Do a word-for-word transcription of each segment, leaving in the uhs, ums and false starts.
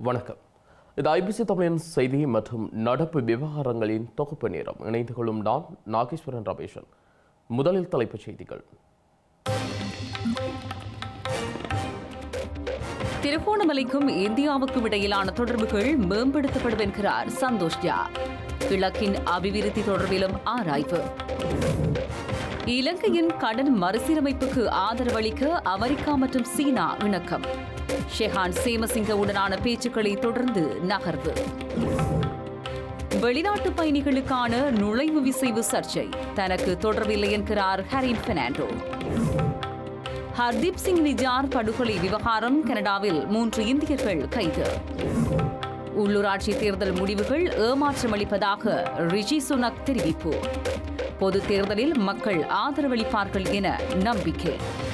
வணக்கம். இது ஐபிசி தமிழின் செய்தி மற்றும் நடப்பு விவகாரங்களின் தொகுப்பு நேரம். இணைந்து கொள்ளும் நான் நாகேஸ்வரன் ரமேஷன். முதலில் தலைப்புச் செய்திகள். திருகோணமலைக்கும் இந்தியாவுக்கும் இடையிலான தொடர்புகள் மேம்படுத்தப்படும் என்கிறார் சந்தோஷ் ஜா. கிழக்கின் அபிவிருத்தி தொடர்பிலும் ஆராய்வு. இலங்கையின் கடன் மறுசீரமைப்புக்கு ஆதரவளிக்க அமெரிக்கா மற்றும் சீனா இணக்கம். ஷெஹான் சேமசிங்கவுடனான பேச்சுக்களை தொடர்ந்து நகர்வு. வெளிநாட்டு பயணிகளுக்கான நுழைவு விசைவு சர்ச்சை தனக்கு தொடர்பில்லை என்கிறார் ஹரின் பெர்னாண்டோ. ஹர்தீப் சிங் நிஜார் படுகொலை விவகாரம் கனடாவில் மூன்று இந்தியர்கள் கைது. உள்ளூராட்சி தேர்தல் முடிவுகள் ஏமாற்றமளிப்பதாக ரிஷி சுனக் தெரிவிப்பு. பொது தேர்தலில் மக்கள் ஆதரவளிப்பார்கள் என நம்பிக்கை.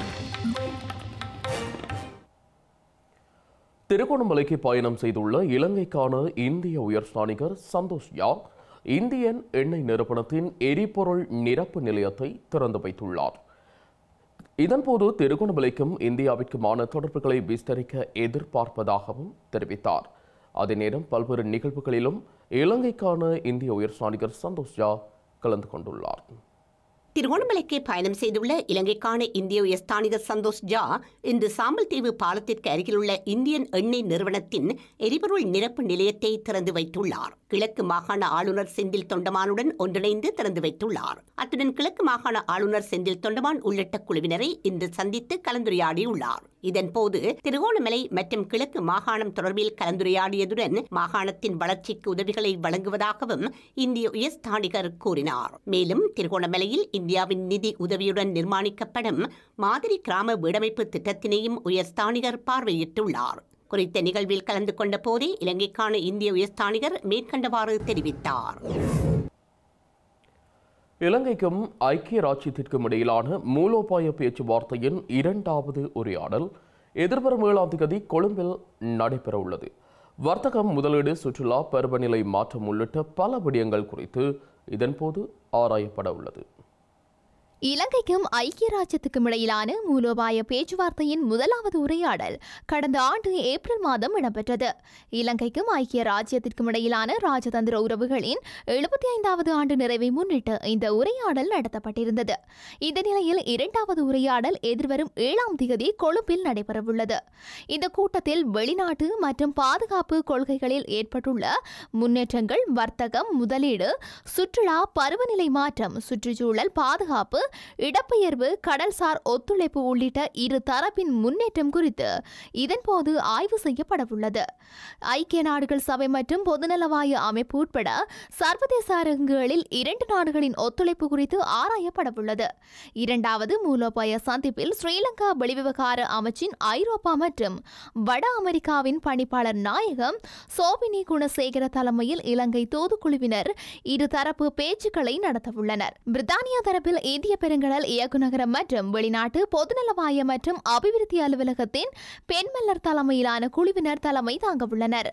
திருகோணமலைக்கு பயணம் செய்துள்ள இலங்கைக்கான இந்திய உயர்ஸ்தானிகர் சந்தோஷ் ஜா இந்தியன் எண்ணெய் நிறுவனத்தின் எரிபொருள் நிரப்பு நிலையத்தை திறந்து வைத்துள்ளார். இதன்போது திருகோணமலைக்கும் இந்தியாவிற்குமான தொடர்புகளை விஸ்தரிக்க எதிர்பார்ப்பதாகவும் தெரிவித்தார். அதே நேரம் பல்வேறு நிகழ்வுகளிலும் இலங்கைக்கான இந்திய உயர்ஸ்தானிகர் சந்தோஷ் ஜா கலந்து கொண்டுள்ளார். திருகோணமலைக்கு பயணம் செய்துள்ள இலங்கைக்கான இந்திய உயர்ஸ்தானிகர் சந்தோஷ் ஜா இன்று சாம்பல்தீவு பாலத்திற்கு அருகிலுள்ள இந்தியன் எண்ணெய் நிறுவனத்தின் எரிபொருள் நிரப்பு நிலையத்தை திறந்து வைத்துள்ளார். கிழக்கு மாகாண ஆளுநர் செந்தில் தொண்டமானுடன் ஒன்றிணைந்து திறந்து வைத்துள்ளார். அத்துடன் கிழக்கு மாகாண ஆளுநர் செந்தில் தொண்டமான் உள்ளிட்ட குழுவினரை இன்று சந்தித்து கலந்துரையாடியுள்ளார். இதன்போது திருகோணமலை மற்றும் கிழக்கு மாகாணம் தொடர்பில் கலந்துரையாடியதுடன் மாகாணத்தின் வளர்ச்சிக்கு உதவிகளை வழங்குவதாகவும் இந்திய உயர்ஸ்தானிகர் கூறினார். மேலும் திருகோணமலையில் இந்தியாவின் நிதி உதவியுடன் நிர்மாணிக்கப்படும் மாதிரி கிராம வீடமைப்பு திட்டத்தினையும் உயர்ஸ்தானிகர் பார்வையிட்டுள்ளார். குறித்த நிகழ்வில் கலந்து கொண்ட போதே இலங்கைக்கான இந்திய உயர்ஸ்தானிகர் மேற்கண்டவாறு தெரிவித்தார். இலங்கைக்கும் ஐக்கிய ராஜ்யத்திற்கும் இடையிலான மூலோபாய பேச்சுவார்த்தையின் இரண்டாவது உரையாடல் எதிர்வரும் ஏழாம் தேதி கொழும்பில் நடைபெற உள்ளது. வர்த்தகம், முதலீடு, சுற்றுலா, பருவநிலை மாற்றம் உள்ளிட்ட பல விடயங்கள் குறித்து இதன்போது ஆராயப்பட உள்ளது. இலங்கைக்கும் ஐக்கிய ராஜ்யத்துக்கும் இடையிலான மூலோபாய பேச்சுவார்த்தையின் முதலாவது உரையாடல் கடந்த ஆண்டு ஏப்ரல் மாதம் இடம்பெற்றது. இலங்கைக்கும் ஐக்கிய ராஜ்யத்திற்கும் இடையிலான ராஜதந்திர உறவுகளின் எழுபத்தி ஐந்தாவது ஆண்டு நிறைவை முன்னிட்டு இந்த உரையாடல் நடத்தப்பட்டிருந்தது. இந்த நிலையில் இரண்டாவது உரையாடல் எதிர்வரும் ஏழாம் தேதி கொழும்பில் நடைபெறவுள்ளது. இந்த கூட்டத்தில் வெளிநாட்டு மற்றும் பாதுகாப்பு கொள்கைகளில் ஏற்பட்டுள்ள முன்னேற்றங்கள், வர்த்தகம், முதலீடு, சுற்றுலா, பருவநிலை மாற்றம், சுற்றுச்சூழல் பாதுகாப்பு, இடப்பெயர்வு, கடல்சார் ஒத்துழைப்பு உள்ளிட்ட இரு தரப்பின் முன்னேற்றம் குறித்து இதன்போது ஆய்வு செய்யப்படவுள்ளது. ஐக்கிய நாடுகள் சபை மற்றும் பொதுநலவாய அமைப்பு உட்பட சர்வதேச அரங்குகளில் இரண்டு நாடுகளின் ஒத்துழைப்பு குறித்து ஆராயப்படவுள்ளது. இரண்டாவது மூலோபாய சந்திப்பில் ஸ்ரீலங்கா வெளிவிவகார அமைச்சின் ஐரோப்பா மற்றும் வட அமெரிக்காவின் பணிப்பாளர் நாயகம் சோபினி குணசேகர தலைமையில் இலங்கை தூதுக்குழுவினர் இருதரப்பு பேச்சுக்களை நடத்தவுள்ளனர். பிரித்தானியா தரப்பில் இந்திய பெருங்கடல் இயக்குநரகம் மற்றும் வெளிநாட்டு பொதுநலவாய மற்றும் அபிவிருத்தி அலுவலகத்தின் பெண்மல்லர் தலைமையிலான குழுவினர் தலைமை தாங்கவுள்ளனர்.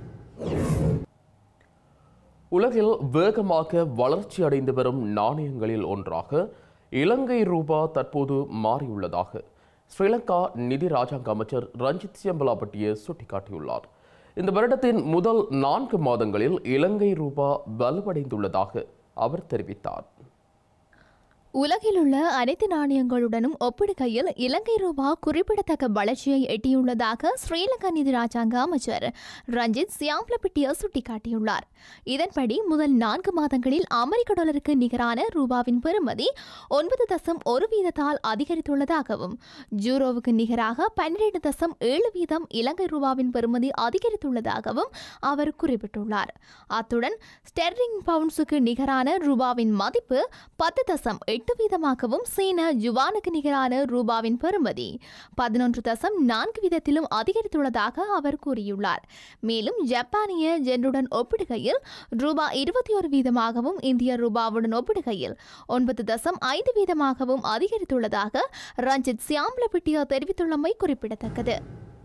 உலகில் வேகமாக வளர்ச்சி அடைந்து வரும் நாணயங்களில் ஒன்றாக இலங்கை ரூபா தற்போது மாறியுள்ளதாக ஸ்ரீலங்கா நிதி ராஜாங்க அமைச்சர் ரஞ்சித் சியம்பலாபட்டிய சுட்டிக்காட்டியுள்ளார். இந்த வருடத்தின் முதல் நான்கு மாதங்களில் இலங்கை ரூபா வலுவடைந்துள்ளதாக அவர் தெரிவித்தார். உலகில் உள்ள அனைத்து நாணயங்களுடனும் ஒப்பிடுகையில் இலங்கை ரூபா குறிப்பிடத்தக்க வளர்ச்சியை எட்டியுள்ளதாக ஸ்ரீலங்கா நிதி ராஜாங்க அமைச்சர் ரஞ்சித் சியாம்லபிட்டிய சுட்டிக்காட்டியுள்ளார். இதன்படி முதல் நான்கு மாதங்களில் அமெரிக்க டாலருக்கு நிகரான ரூபாவின் பெறுமதி ஒன்பது தசம் ஒரு வீதத்தால் அதிகரித்துள்ளதாகவும் ஜூரோவுக்கு நிகராக பன்னிரண்டு தசம் ஏழு வீதம் இலங்கை ரூபாவின் பெறுமதி அதிகரித்துள்ளதாகவும் அவர் குறிப்பிட்டுள்ளார். அத்துடன் ஸ்டெர்லிங் பவுண்ட்ஸுக்கு நிகரான ரூபாவின் மதிப்பு பத்து தசம் எட்டு வீதமாகவும் சீன யுவானுக்கு நிகரான ரூபாவின் பெறுமதி பதினொன்று தசம் நான்கு வீதத்திலும் அதிகரித்துள்ளதாக அவர் கூறியுள்ளார். மேலும் ஜப்பானிய ஜென்னுடன் ஒப்பிடுகையில் ரூபாய் இருபத்தி ஒரு வீதமாகவும் இந்திய ரூபாவுடன் ஒப்பிடுகையில் ஒன்பது தசம் ஐந்து வீதமாகவும் அதிகரித்துள்ளதாக ரஞ்சித் சியாம்லபிட்டியா தெரிவித்துள்ளமை குறிப்பிடத்தக்கது.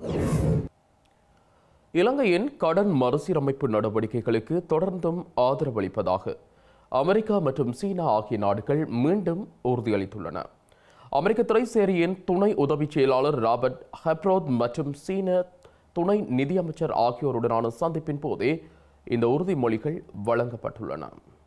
இலங்கையின் கடன் மறுசீரமைப்பு நடவடிக்கைகளுக்கு தொடர்ந்தும் ஆதரவளிப்பதாக அமெரிக்கா மற்றும் சீனா ஆகிய நாடுகள் மீண்டும் உறுதியளித்துள்ளன. அமெரிக்க திரைசேரியின் துணை உதவி செயலாளர் ராபர்ட் ஹெப்ரோத் மற்றும் சீன துணை நிதியமைச்சர் ஆகியோருடனான சந்திப்பின் போதே இந்த உறுதிமொழிகள் வழங்கப்பட்டுள்ளன.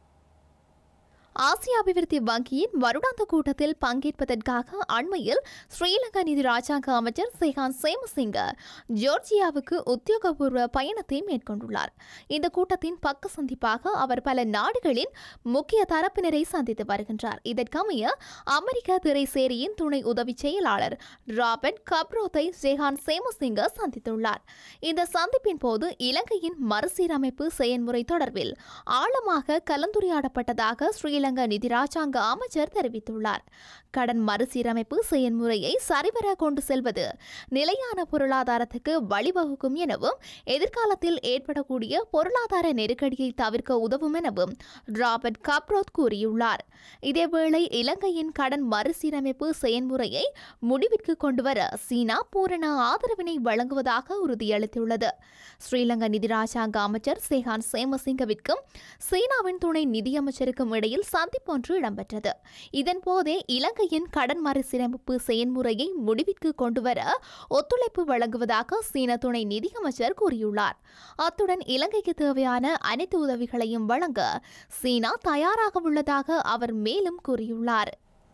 ஆசிய அபிவிருத்தி வங்கியின் வருடாந்த கூட்டத்தில் பங்கேற்பதற்காக அண்மையில் ஸ்ரீலங்கா நிதி ராஜாங்க அமைச்சர் செஹான் சேமசிங்க ஜோர்ஜியாவுக்கு உத்தியோகபூர்வ பயணத்தை மேற்கொண்டுள்ளார். இந்த கூட்டத்தின் பக்க சந்திப்பாக அவர் பல நாடுகளின் முக்கிய தரப்பினரை சந்தித்து வருகின்றார். இதற்கமைய அமெரிக்க திரைசேரியின் துணை உதவி செயலாளர் ராபர்ட் கப்ரோத்தை செஹான் சேமசிங்க சந்தித்துள்ளார். இந்த சந்திப்பின் போது இலங்கையின் மறுசீரமைப்பு செயல்முறை தொடர்பில் ஆழமாக கலந்துரையாடப்பட்டதாக ஸ்ரீலங்கா நிதி ராஜாங்க அமைச்சர் தெரிவித்துள்ளார். கடன் மறுசீரமைப்பு செயல்முறையை சரிவர கொண்டு செல்வது நிலையான பொருளாதாரத்துக்கு வழிவகுக்கும் எனவும் எதிர்காலத்தில் ஏற்படக்கூடிய பொருளாதார நெருக்கடியை தவிர்க்க உதவும் எனவும் ராபர்ட் கப்ரோத் கூறியுள்ளார். இதேவேளை இலங்கையின் கடன் மறுசீரமைப்பு செயல்முறையை முடிவிற்கு கொண்டுவர சீனா பூரண ஆதரவினை வழங்குவதாக உறுதியளித்துள்ளது. ஸ்ரீலங்கா நிதி ராஜாங்க அமைச்சர் செஹான் சேமசிங்கவிற்கும் சீனாவின் துணை நிதியமைச்சருக்கும் இடையில் சந்திப்பு ஒன்று இடம்பெற்றது. இதன்போதே இலங்கையின் கடன் மறுசீரமைப்பு செயல்முறையை முடிவிற்கு கொண்டுவர ஒத்துழைப்பு வழங்குவதாக சீன துணை நிதியமைச்சர் கூறியுள்ளார். அத்துடன் இலங்கைக்கு தேவையான அனைத்து உதவிகளையும் வழங்க சீனா தயாராக உள்ளதாக அவர் மேலும் கூறியுள்ளார்.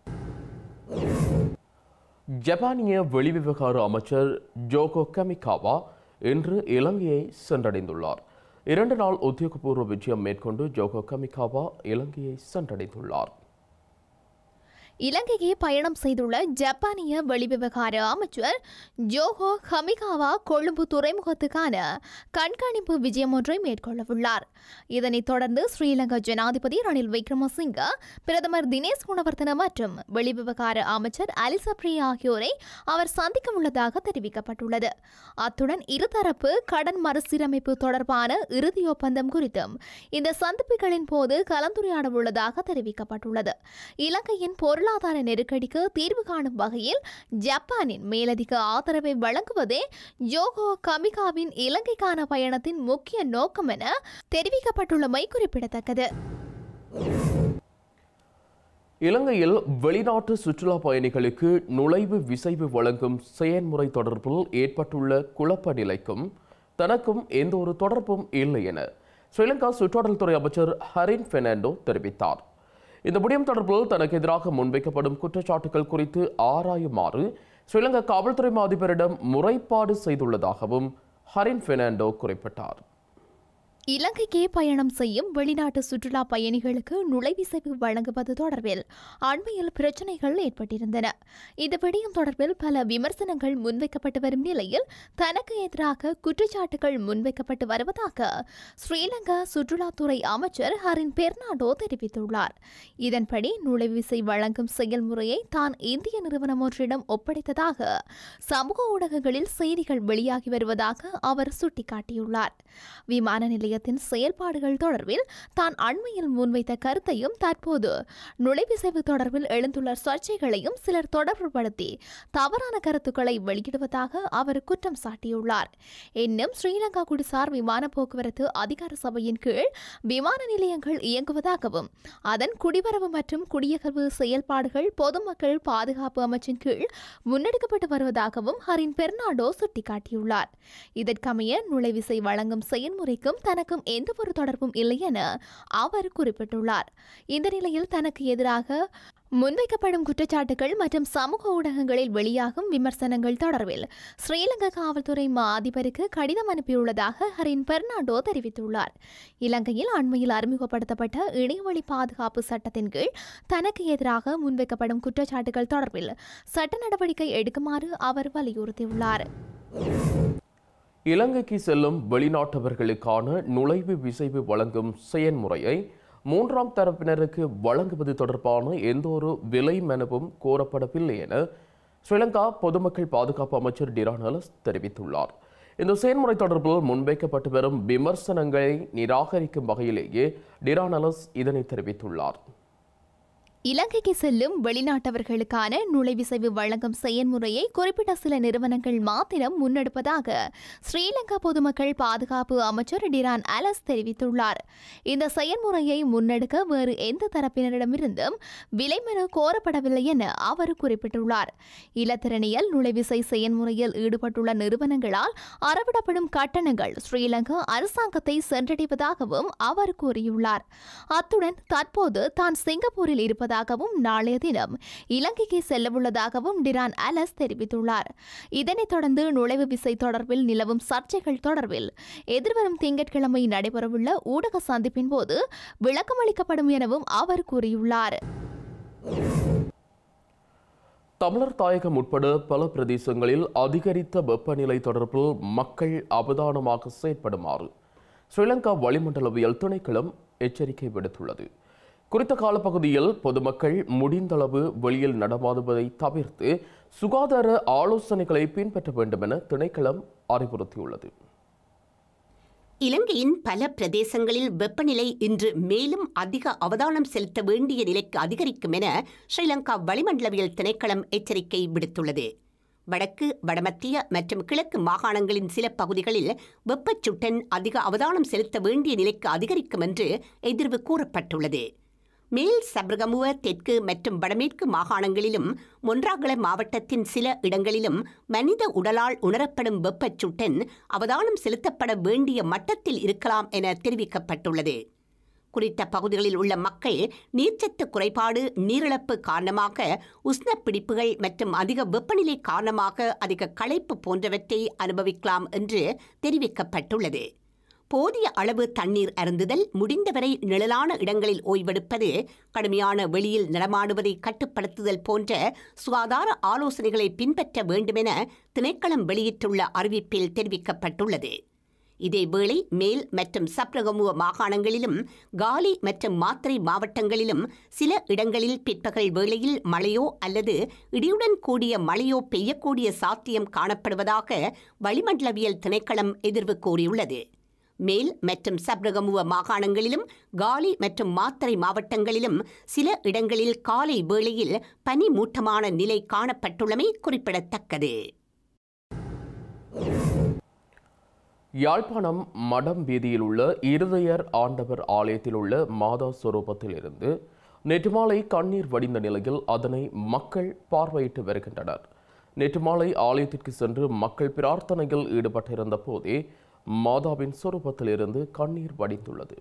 ஜப்பானிய வெளிவிவகார அமைச்சர் ஜோகோ கமிகாவா இன்று இலங்கையை சென்றடைந்துள்ளார். இரண்டு நாள் உத்தியோகபூர்வ விஜயம் மேற்கொண்டு ஜோகோ கமிகாவா இலங்கையை சென்றடைந்துள்ளார். இலங்கையை பயணம் செய்துள்ள ஜப்பானிய வெளிவிவகார அமைச்சர் ஜோகோ கமிகாவா கொழும்பு துறைமுகத்துக்கான கண்காணிப்பு விஜயம் ஒன்றை மேற்கொள்ளவுள்ளார். இதனைத் தொடர்ந்து ஸ்ரீலங்கா ஜனாதிபதி ரணில் விக்ரமசிங்க, பிரதமர் தினேஷ் குணவர்தன மற்றும் வெளிவிவகார அமைச்சர் அலிசப்ரியா ஆகியோரை அவர் சந்திக்க உள்ளதாக தெரிவிக்கப்பட்டுள்ளது. அத்துடன் இருதரப்பு கடன் மறுசீரமைப்பு தொடர்பான இறுதி ஒப்பந்தம் குறித்தும் இந்த சந்திப்புகளின் போது கலந்துரையாட உள்ளதாக தெரிவிக்கப்பட்டுள்ளது. இலங்கையின் பொருளாதார பொருளாதார நெருக்கடிக்கு தீர்வு காணும் வகையில் ஜப்பானின் மேலதிக ஆதரவை வழங்குவதே ஜோகோ கமிகாவின் இலங்கைக்கான பயணத்தின் முக்கிய நோக்கம் என தெரிவிக்கப்பட்டுள்ளமை குறிப்பிடத்தக்கது. இலங்கையில் வெளிநாட்டு சுற்றுலா பயணிகளுக்கு நுழைவு விசைவு வழங்கும் செயல்முறை தொடர்பில் ஏற்பட்டுள்ள குழப்ப நிலைக்கும் தனக்கும் எந்த ஒரு தொடர்பும் இல்லை என ஸ்ரீலங்கா சுற்றுலாத்துறை துறை அமைச்சர் ஹரின் பெர்னாண்டோ தெரிவித்தார். இந்த விடயம் தொடர்பில் தனக்கு எதிராக முன்வைக்கப்படும் குற்றச்சாட்டுகள் குறித்து ஆராயுமாறு ஸ்ரீலங்கா காவல்துறை அதிபரிடம் முறைப்பாடு செய்துள்ளதாகவும் ஹரின் பெர்னாண்டோ குறிப்பிட்டார். இலங்கைக்கே பயணம் செய்யும் வெளிநாட்டு சுற்றுலா பயணிகளுக்கு நுழைவிசைவு வழங்குவது தொடர்பில் அண்மையில் பிரச்சினைகள் ஏற்பட்டிருந்தன. இந்த விடயம் தொடர்பில் பல விமர்சனங்கள் முன்வைக்கப்பட்டு வரும் நிலையில் தனக்கு எதிராக குற்றச்சாட்டுகள் முன்வைக்கப்பட்டு வருவதாக ஸ்ரீலங்கா சுற்றுலாத்துறை அமைச்சர் ஹரின் பெர்னாண்டோ தெரிவித்துள்ளார். இதன்படி நுழைவிசை வழங்கும் செயல்முறையை தான் இந்திய நிறுவனம் ஒன்றிடம் ஒப்படைத்ததாக சமூக ஊடகங்களில் செய்திகள் வெளியாகி வருவதாக அவர் சுட்டிக்காட்டியுள்ளார். விமான நிலைய செயல்பாடுகள் தொடர்பில் தான் அண்மையில் முன்வைத்த கருத்தையும் தற்போது நுழைவிசைவு தொடர்பில் எழுந்துள்ள சர்ச்சைகளையும் சிலர் தொடர்புபடுத்தி தவறான கருத்துக்களை வெளியிடுவதாக அவர் குற்றம் சாட்டியுள்ளார். இன்னும் ஸ்ரீலங்கா குடிசார் விமான போக்குவரத்து அதிகார சபையின் கீழ் விமான நிலையங்கள் இயங்குவதாகவும் அதன் குடிவரவு மற்றும் குடியகர்வு செயல்பாடுகள் பொதுமக்கள் பாதுகாப்பு அமைச்சின் கீழ் முன்னெடுக்கப்பட்டு வருவதாகவும் ஹரின் பெர்னாண்டோ சுட்டிக்காட்டியுள்ளார். இதற்கமைய நுழைவிசை வழங்கும் செயல்முறைக்கும் தனக்கும் எந்த ஒரு தொடர்பும் இல்லை என அவர் குறிப்பிட்டுள்ளார். இந்த நிலையில் தனக்கு எதிராக முன்வைக்கப்படும் குற்றச்சாட்டுகள் மற்றும் சமூக ஊடகங்களில் வெளியாகும் விமர்சனங்கள் தொடர்பில் ஸ்ரீலங்கா காவல்துறை மா அதிபருக்கு கடிதம் அனுப்பியுள்ளதாக ஹரின் பெர்னாண்டோ தெரிவித்துள்ளார். இலங்கையில் அண்மையில் அறிமுகப்படுத்தப்பட்ட இணையவழி பாதுகாப்பு சட்டத்தின் கீழ் தனக்கு எதிராக முன்வைக்கப்படும் குற்றச்சாட்டுகள் தொடர்பில் சட்ட நடவடிக்கை எடுக்குமாறு அவர் வலியுறுத்தியுள்ளார். இலங்கைக்கு செல்லும் வெளிநாட்டவர்களுக்கான நுழைவு விசைவு வழங்கும் செயல்முறையை மூன்றாம் தரப்பினருக்கு வழங்குவது தொடர்பான எந்த ஒரு விலை மனுவும் கோரப்படவில்லை என ஸ்ரீலங்கா பொதுமக்கள் பாதுகாப்பு அமைச்சர் டிரானலஸ் தெரிவித்துள்ளார். இந்த செயல்முறை தொடர்பில் முன்வைக்கப்பட்டு வரும் விமர்சனங்களை நிராகரிக்கும் வகையிலேயே டிரானலஸ் இதனை தெரிவித்துள்ளார். இலங்கைக்கு செல்லும் வெளிநாட்டவர்களுக்கான நுழைவிசைவு வழங்கும் செயல்முறையை குறிப்பிட்ட சில நிறுவனங்கள் மாத்திரம் முன்னெடுப்பதாக ஸ்ரீலங்கா பொதுமக்கள் பாதுகாப்பு அமைச்சர் டிரான் அலஸ் தெரிவித்துள்ளார். இந்த செயல்முறையை முன்னெடுக்க வேறு எந்த தரப்பினரிடமிருந்தும் விலைமனு கோரப்படவில்லை என அவர் குறிப்பிட்டுள்ளார். இலத்திரனியல் நுழைவிசை செயல்முறையில் ஈடுபட்டுள்ள நிறுவனங்களால் அறவிடப்படும் கட்டணங்கள் ஸ்ரீலங்கா அரசாங்கத்தை சென்றடைவதாகவும் அவர் கூறியுள்ளார். அத்துடன் தற்போது தான் சிங்கப்பூரில் இருப்பது ாகவும் நாளைய தினம் இலங்கைக்கு செல்லவுள்ளதாகவும் டிரான் அலஸ் தெரிவித்துள்ளார். இதனைத் தொடர்ந்து நுழைவு விசை தொடர்பில் நிலவும் சர்ச்சைகள் தொடர்பில் எதிர்வரும் திங்கட்கிழமை நடைபெறவுள்ள ஊடக சந்திப்பின் போது விளக்கமளிக்கப்படும் எனவும் அவர் கூறியுள்ளார். தமிழர் தாயகம் உட்பட பல பிரதேசங்களில் அதிகரித்த வெப்பநிலை தொடர்பில் மக்கள் அவதானமாக செயற்படுமாறு ஸ்ரீலங்கா வளிமண்டலவியல் திணைக்களம் எச்சரிக்கை விடுத்துள்ளது. குறித்த காலப்பகுதியில் பொதுமக்கள் முடிந்தளவு வெளியில் நடமாடுவதை தவிர்த்து சுகாதார ஆலோசனைகளை பின்பற்ற வேண்டும் என திணைக்களம் அறிவுறுத்தியுள்ளது. இலங்கையின் பல பிரதேசங்களில் வெப்பநிலை இன்று மேலும் அதிக அவதானம் செலுத்த வேண்டிய நிலைக்கு அதிகரிக்கும் என ஸ்ரீலங்கா வளிமண்டலவியல் திணைக்களம் எச்சரிக்கை விடுத்துள்ளது. வடக்கு, வடமத்திய மற்றும் கிழக்கு மாகாணங்களின் சில பகுதிகளில் வெப்பச்சுட்டன் அதிக அவதானம் செலுத்த வேண்டிய நிலைக்கு அதிகரிக்கும் என்று எதிர்வு கூறப்பட்டுள்ளது. மேல் சப்ரகமுவ, தெற்கு மற்றும் வடமேற்கு மாகாணங்களிலும் மொன்றாகல மாவட்டத்தின் சில இடங்களிலும் மனித உடலால் உணரப்படும் வெப்பச்சுட்டன் அவதானம் செலுத்தப்பட வேண்டிய மட்டத்தில் இருக்கலாம் என தெரிவிக்கப்பட்டுள்ளது. குறித்த பகுதிகளில் உள்ள மக்கள் நீர்ச்சத்து குறைபாடு, நீரிழப்பு காரணமாக உஷ்ணப்பிடிப்புகள் மற்றும் அதிக வெப்பநிலை காரணமாக அதிக களைப்பு போன்றவற்றை அனுபவிக்கலாம் என்று தெரிவிக்கப்பட்டுள்ளது. போதிய அளவு தண்ணீர் அருந்துதல், முடிந்தவரை நிழலான இடங்களில் ஓய்வெடுப்பது, கடுமையான வெளியில் நடமாடுவதை கட்டுப்படுத்துதல் போன்ற சுகாதார ஆலோசனைகளை பின்பற்ற வேண்டுமென திணைக்களம் வெளியிட்டுள்ள அறிவிப்பில் தெரிவிக்கப்பட்டுள்ளது. இதேவேளை மேல் மற்றும் சப்ரகமுவ மாகாணங்களிலும் காலி மற்றும் மாத்தறை மாவட்டங்களிலும் சில இடங்களில் பிற்பகல் வேளையில் மழையோ அல்லது இடியுடன் கூடிய மழையோ பெய்யக்கூடிய சாத்தியம் காணப்படுவதாக வளிமண்டலவியல் திணைக்களம் எதிர்வு கூறியுள்ளது. மேல் மற்றும் சப்ரகமுவ மாகாணங்களிலும் காலி மற்றும் மாத்தறை மாவட்டங்களிலும் சில இடங்களில் காலை வேளையில் பனி மூட்டமான நிலை காணப்பட்டுள்ளமை குறிப்பிடத்தக்கது. யாழ்ப்பாணம் மடம் வீதியில் உள்ள இருதயர் ஆண்டவர் ஆலயத்தில் உள்ள மாதா சொரூபத்தில் இருந்து நேற்று மாலை கண்ணீர் வடிந்த நிலையில் அதனை மக்கள் பார்வையிட்டு வருகின்றனர். நேற்று மாலை ஆலயத்திற்கு சென்று மக்கள் பிரார்த்தனையில் ஈடுபட்டிருந்த போதே மாதாவின் சொரூபத்தில் இருந்து கண்ணீர் வடிந்துள்ளது.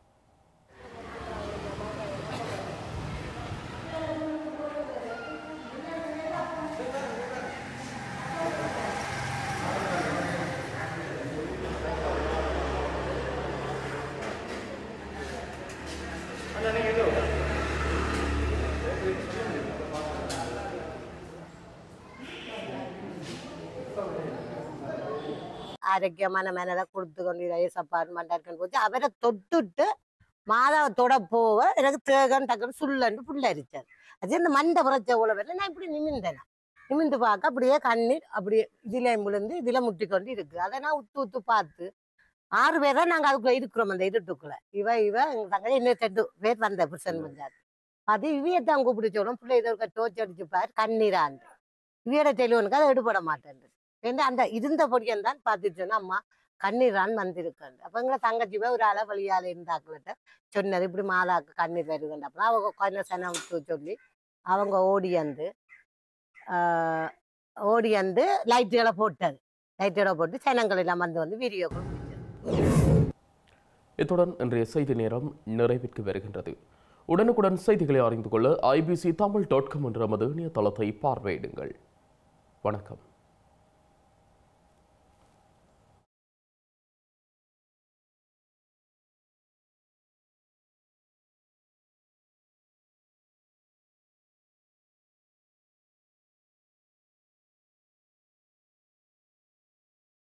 ஆரோக்கியமான மனதை கொடுத்து கொண்டு ஏசப்பாடு மண்டாருக்கன்னு போச்சு. அவரை தொட்டுட்டு மாதாவை தொட போக எனக்கு தேகன் டக்குன்னு சுள்ளண்டு புள்ளரிச்சார். அது இந்த மண்டை புறச்ச உழவில் நான் இப்படி நிமிந்தேன். நிமிந்து பார்க்க அப்படியே கண்ணீர் அப்படியே இதுல விழுந்து இதுல முட்டி கொண்டு இருக்கு. அதை நான் உத்து உத்து பார்த்து ஆறு பேர் தான் நாங்கள் அதுக்குள்ள இருக்கிறோம். அந்த இருட்டுக்குள்ள இவ இவ எங்க தங்க இன்னும் ரெண்டு பேர் வந்த புருஷன் பஞ்சாயத்து அது இவையத்தான் கூப்பிட்டு சொல்லும். பிள்ளை இதற்கு டோச்சு அடிச்சு பார் கண்ணீராண்டு இவையோட டெலிவனுக்கு அதை எடுபட மாட்டேன். அந்த இருந்த பொடியன் தான் பார்த்துட்டு சொன்னா அம்மா கண்ணீரான் வந்திருக்காண்டு. அப்ப எங்களை தங்கச்சி போய் ஒரு அள வழியால இருந்தாக்கிட்ட சொன்னது இப்படி மாதாக்கு கண்ணீர் வருதுண்டு. அப்போ அவங்க கொஞ்சம் சனம் சொல்லி அவங்க ஓடியாந்து ஆஹ் ஓடியாந்து லைட்டுகளை போட்டது. லைட்டுகளை போட்டு சனங்கள் எல்லாம் வந்து வந்து வீடியோ கொடுத்தது. இத்துடன் இன்றைய செய்தி நேரம் நிறைவிற்கு வருகின்றது. உடனுக்குடன் செய்திகளை அறிந்து கொள்ள ஐபிசி தமிழ் டாட் காம் என்ற நமது இணையதளத்தை பார்வையிடுங்கள். வணக்கம்.